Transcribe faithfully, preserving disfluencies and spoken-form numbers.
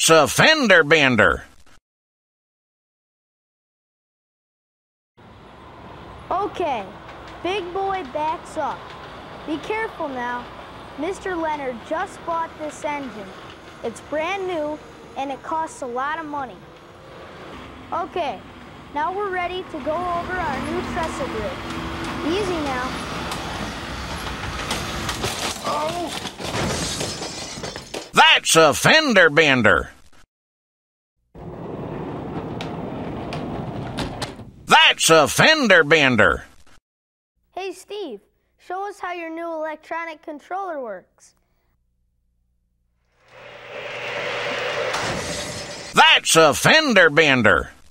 That's a Fender Bender. Okay, big boy backs up. Be careful now. Mister Leonard just bought this engine. It's brand new and it costs a lot of money. Okay, now we're ready to go over our new trestle bridge. Easy now. Oh! That's a Fender Bender. That's a Fender Bender. Hey, Steve, show us how your new electronic controller works. That's a Fender Bender.